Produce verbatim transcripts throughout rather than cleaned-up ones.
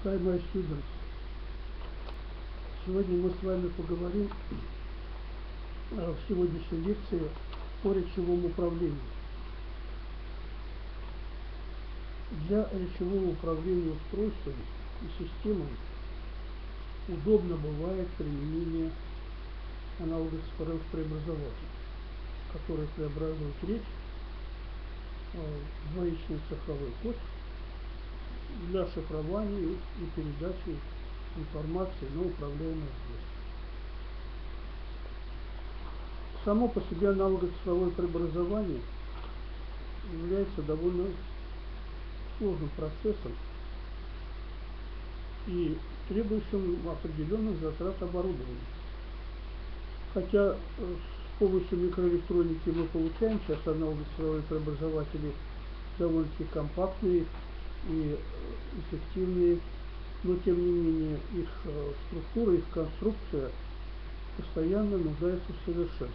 Hi, my students. Сегодня мы с вами поговорим в сегодняшней лекции о речевом управлении. Для речевого управления устройствами и системами удобно бывает применение аналогов цифровых преобразователей, которые преобразуют речь в двоичный цифровой код для шифрования и передачи информации на управляемое устройство. Само по себе аналоговое цифровое преобразование является довольно сложным процессом и требующим определенных затрат оборудования. Хотя с помощью микроэлектроники мы получаем сейчас аналоговые цифровые преобразователи довольно-таки компактные и эффективные, но тем не менее их структура, их конструкция постоянно нуждается в совершенствовании.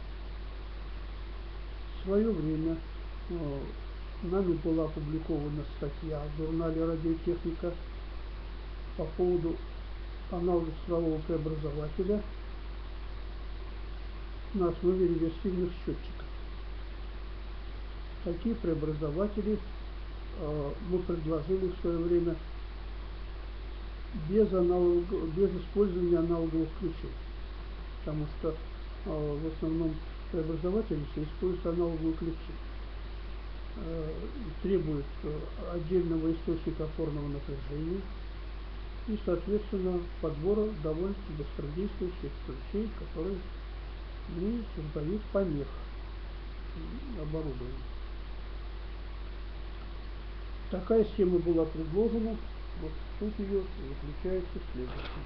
В свое время нами была опубликована статья в журнале «Радиотехника» по поводу аналогов цифрового преобразователя на основе реверсивных счетчиков. Такие преобразователи мы предложили в свое время без, аналог, без использования аналоговых ключей, потому что э, в основном преобразователи используют аналоговые ключи, э, требуют отдельного источника опорного напряжения и, соответственно, подбора довольно-таки быстродействующих ключей, которые не создают помех оборудованию. Такая схема была предложена, вот суть ее заключается в следующем.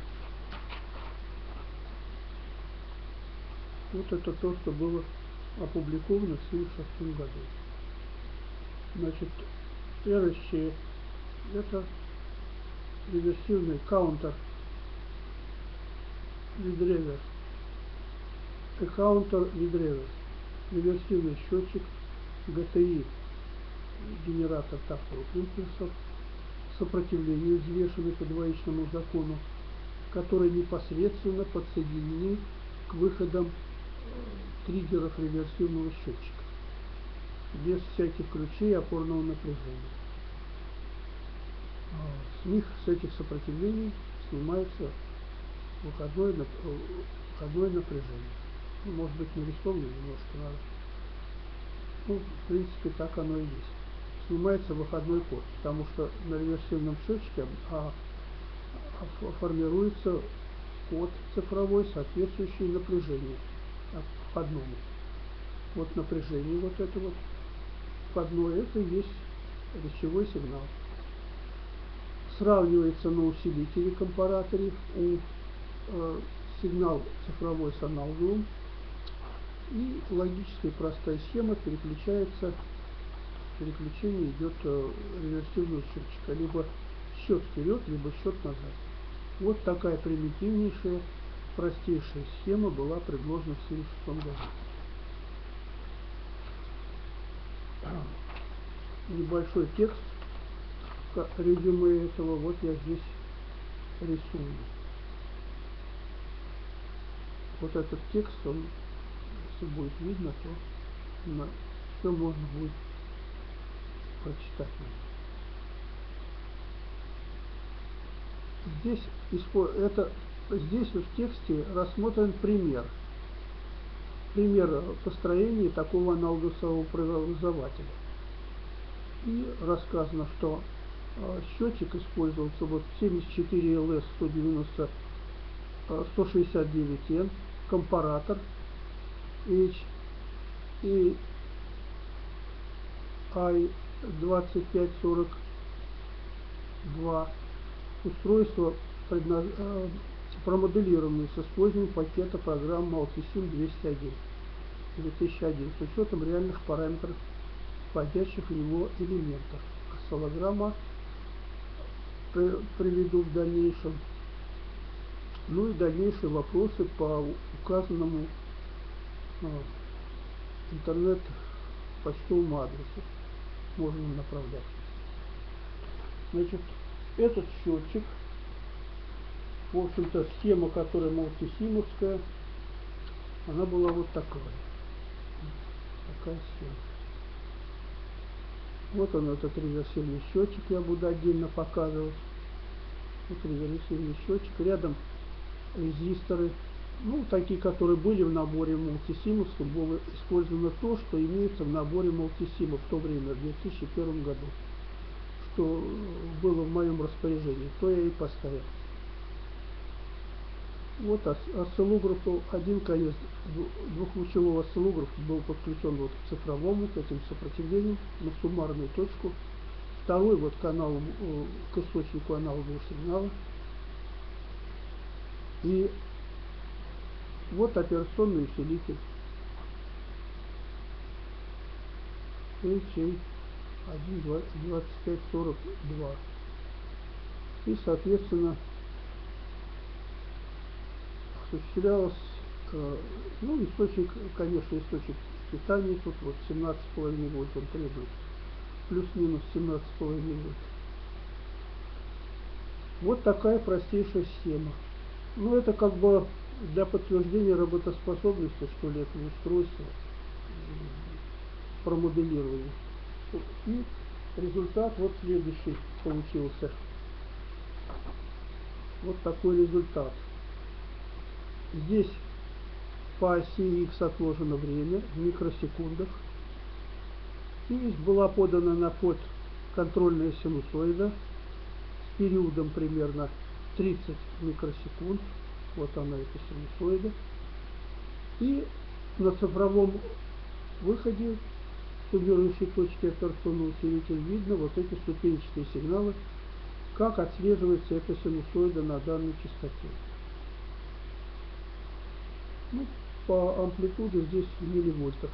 Вот это то, что было опубликовано в тысяча девятьсот семьдесят шестом году. Значит, эр эс че – это реверсивный counter with reverse, и counter with reverse, реверсивный счетчик джи ти и, генератор тактовых импульсов, сопротивлению, взвешенный по двоичному закону, которые непосредственно подсоединены к выходам триггеров реверсивного счетчика, без всяких ключей и опорного напряжения. С них, с этих сопротивлений, снимается выходное, выходное напряжение. Ну, может быть, нарисовано немножко, надо. Ну, в принципе, так оно и есть. Снимается выходной код, потому что на реверсивном счетчике а, а, формируется код цифровой, соответствующий напряжению входному. Вот напряжение вот это вот входное, это и есть речевой сигнал. Сравнивается на усилителе компараторе у э, сигнал цифровой с аналоговым, и логическая простая схема переключается. Переключение идет э, реверсивного счетчика, либо счет вперед, либо счет назад. Вот такая примитивнейшая, простейшая схема была предложена в тысяча девятьсот семьдесят шестом году. Небольшой текст резюме этого вот я здесь рисую. Вот этот текст, он, если будет видно, то на все можно будет прочитать. Здесь, это, здесь в тексте рассмотрен пример. Пример построения такого аналогового преобразователя. И рассказано, что счетчик использовался вот семьдесят четыре эл эс сто девяносто сто шестьдесят девять эн, компаратор эйч и ай двадцать пять сорок два, устройство предназ... промоделированное с использованием пакета программ Multisim двести один две тысячи один с учетом реальных параметров, входящих в него элементов. Осциллограмма при... приведу в дальнейшем. Ну и дальнейшие вопросы по указанному э, интернет-почтовому адресу можно направлять. Значит, этот счетчик, в общем-то, схема, которая мультисимовская, она была вот такая. Такая схема. Вот он, этот реверсивный счетчик, я буду отдельно показывать. Вот реверсивный счетчик. Рядом резисторы, ну, такие, которые были в наборе мультисимовском, было использовано то, что имеется в наборе мультисима в то время, в две тысячи первом году. Что было в моем распоряжении, то я и поставил. Вот осциллографу, один конец двухлучевого осциллографа был подключен вот к цифровому, к этим сопротивлениям на суммарную точку. Второй вот канал к источнику аналогового сигнала. И вот операционный усилитель эйч эй один двадцать пять сорок два. И, соответственно, осуществлялось, ну, источник, конечно, источник питания тут вот семнадцать и пять вольт он требует, плюс-минус семнадцать и пять вольт. Вот такая простейшая схема. Ну, это как бы для подтверждения работоспособности, что ли, этого устройства, промоделирования. И результат вот следующий получился. Вот такой результат. Здесь по оси X отложено время в микросекундах. И здесь была подана на вход контрольная синусоида с периодом примерно тридцать микросекунд. Вот она, эта синусоида. И на цифровом выходе суммирующей точки операционного усилителя видно вот эти ступенчатые сигналы, как отслеживается эта синусоида на данной частоте. Ну, по амплитуде здесь в милливольтах.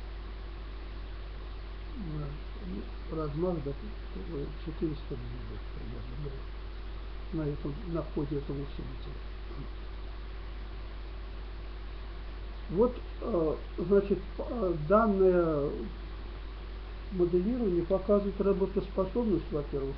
Размах до четыреста милливольт примерно на, этом, на входе этого усилителя. Вот, значит, данное моделирование показывает работоспособность, во-первых,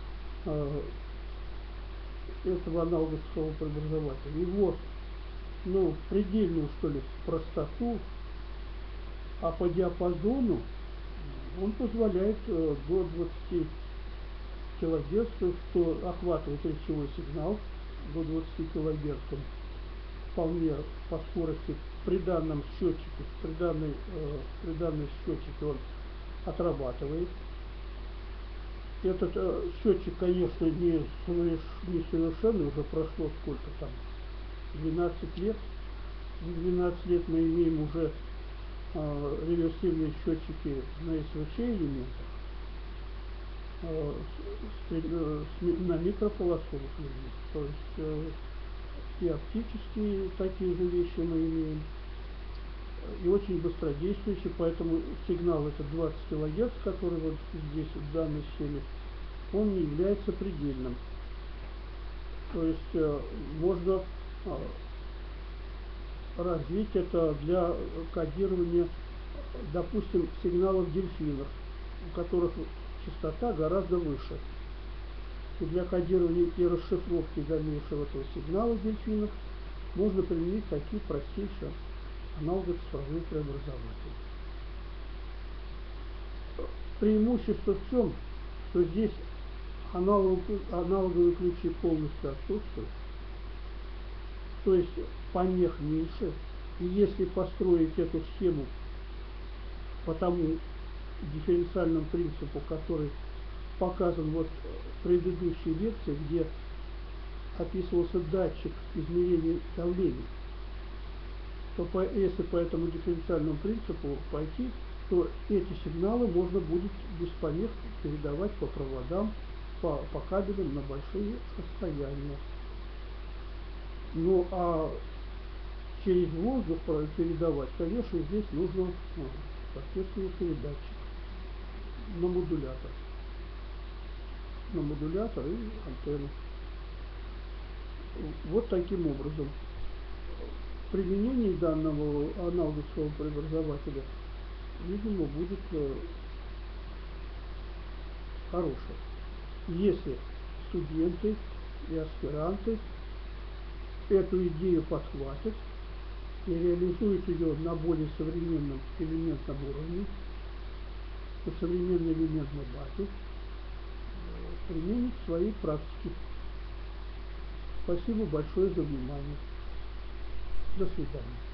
этого аналогового преобразователя, его, ну, предельную, что ли, простоту, а по диапазону он позволяет до двадцати килогерц, что охватывает речевой сигнал до двадцати килогерц, вполне по скорости при данном счетчике, при данной, э, при данной счетчике он отрабатывает. Этот э, счетчик, конечно, не, не совершенный, уже прошло сколько там, двенадцать лет. За двенадцать лет мы имеем уже э, реверсивные счетчики на эс вэ че элементах, э, с, э, с, на микрополосовых элементах. То есть э, и оптические такие же вещи мы имеем, и очень быстродействующий, поэтому сигнал этот двадцать килогерц, который вот здесь в данной схеме, он не является предельным. То есть э, можно э, развить это для кодирования, допустим, сигналов дельфинов, у которых частота гораздо выше. И для кодирования и расшифровки дальнейшего этого сигнала дельфинов можно применить такие простейшие аналогово-цифровые преобразователи. Преимущество в чем? Что здесь аналог, аналоговые ключи полностью отсутствуют. То есть помех меньше. И если построить эту схему по тому дифференциальному принципу, который показан вот в предыдущей лекции, где описывался датчик измерения давления, то по, если по этому дифференциальному принципу пойти, то эти сигналы можно будет без помех передавать по проводам, по, по кабелям на большие расстояния. Ну а через воздух передавать, конечно, здесь нужно, ну, соответственно, передатчик на модулятор. На модулятор и антенну. Вот таким образом. Применение данного аналогового преобразователя, видимо, будет э, хорошее. Если студенты и аспиранты эту идею подхватят и реализуют ее на более современном элементном уровне, на современной элементной базе, применить в своей практике. Спасибо большое за внимание. До свидания.